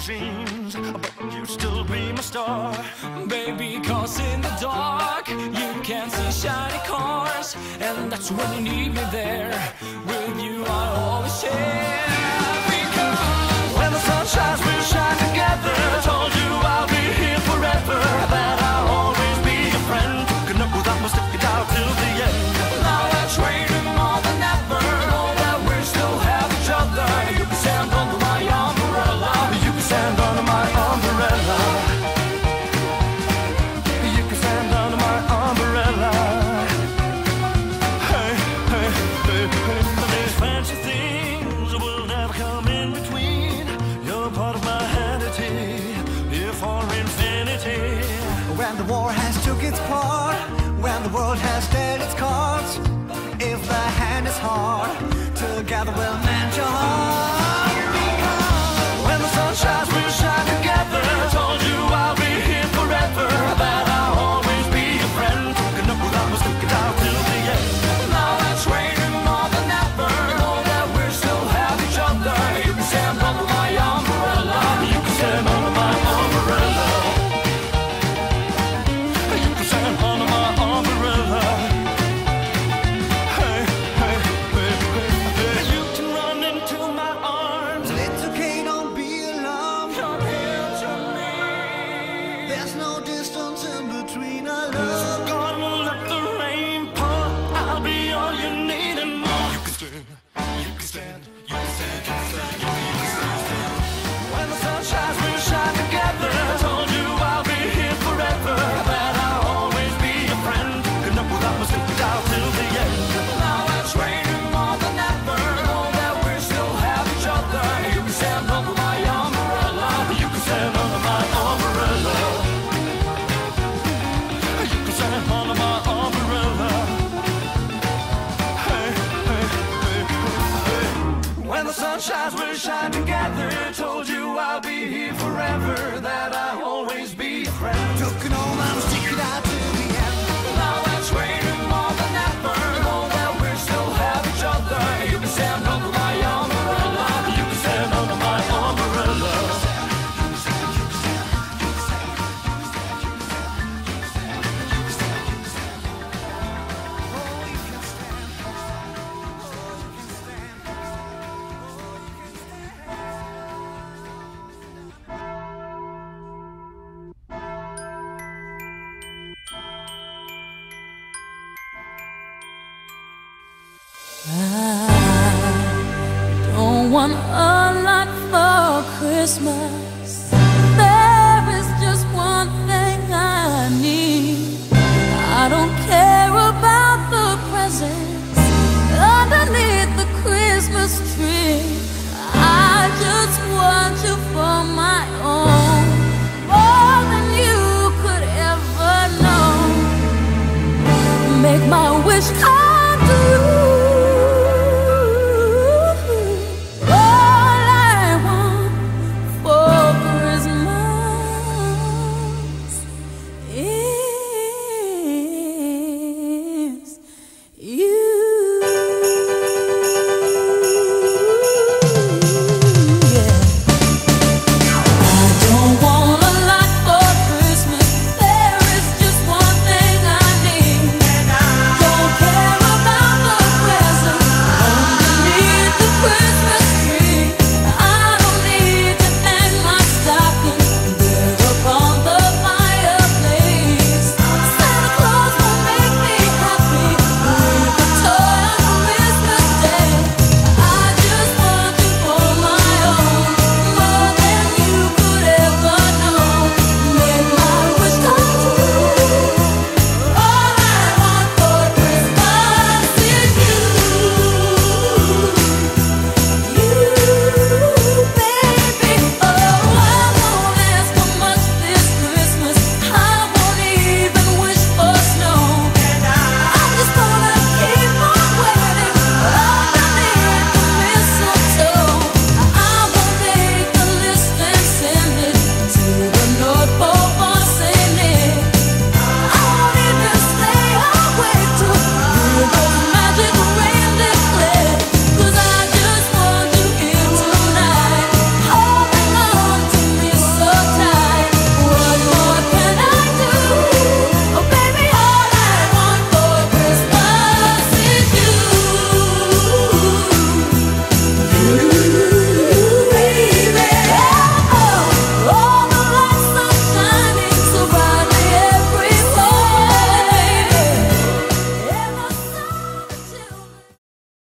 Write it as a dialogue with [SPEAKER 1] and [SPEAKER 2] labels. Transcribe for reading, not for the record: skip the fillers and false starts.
[SPEAKER 1] magazines, but you'd still be my star.
[SPEAKER 2] Baby, cause in the dark you can't see shiny cars, and that's when you need me there. With you I always share. Because
[SPEAKER 1] when the sun shines, we'll shine together. Told you I'll be here forever, that I'll always be your friend. Could know that we'll stick it out till the end.
[SPEAKER 2] now we're trading more than ever. Know that we still have each other. You can stand under my umbrella.
[SPEAKER 1] You can stand under my umbrella. You can stand under my umbrella. Hey, hey, hey, hey. These fancy things will never come in between. You're part of my identity, here for infinity.
[SPEAKER 3] When the war has took its part, when the world has dealt its cards, if the hand is hard, together we'll mend your heart.
[SPEAKER 1] When the sun shines, we'll shine together. Told you I'll be here forever, that I'll always be your friend. Could know that we'll stick it out till the end.
[SPEAKER 2] now we're trading more than ever. Know that we still have each other. You can stand under my umbrella.
[SPEAKER 1] You can stand under my umbrella. You can stand under my umbrella. Hey, hey, hey, hey. You can run into my arms.
[SPEAKER 3] It's okay, don't be alarmed.
[SPEAKER 2] Come here to me.
[SPEAKER 3] There's no distance in between our love.
[SPEAKER 1] God will let the rain pour. I'll be all you need and more. You can stand, you can stand, you can stand, you can stand, you can stand. When the sun shines, we'll shine together. Told you I'll be here forever, that I'll always be your friend. Could know that we'll stick it out till the end.
[SPEAKER 2] now we're trading more than ever. Know that we still have each other. You can stand under my umbrella.
[SPEAKER 1] You can stand under my umbrella. You can stand under my umbrella. Hey, hey, hey, hey. When the sun shines, we'll shine together. Told you I'll be here forever, that I'll always be your friend.
[SPEAKER 3] Took an old man, stick it out till the end.
[SPEAKER 2] now we're trading more than ever. Know that we still have each other. You can stand under my umbrella.
[SPEAKER 1] You can stand under my umbrella.
[SPEAKER 4] I don't want a lot for Christmas.